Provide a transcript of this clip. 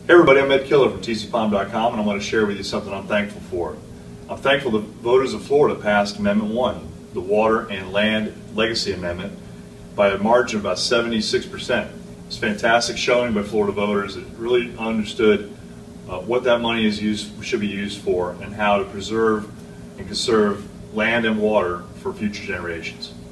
Hey everybody, I'm Ed Killer from tcpalm.com, and I want to share with you something I'm thankful for. I'm thankful the voters of Florida passed Amendment 1, the Water and Land Legacy Amendment, by a margin of about 76%. It's fantastic showing by Florida voters that really understood what that money should be used for and how to preserve and conserve land and water for future generations.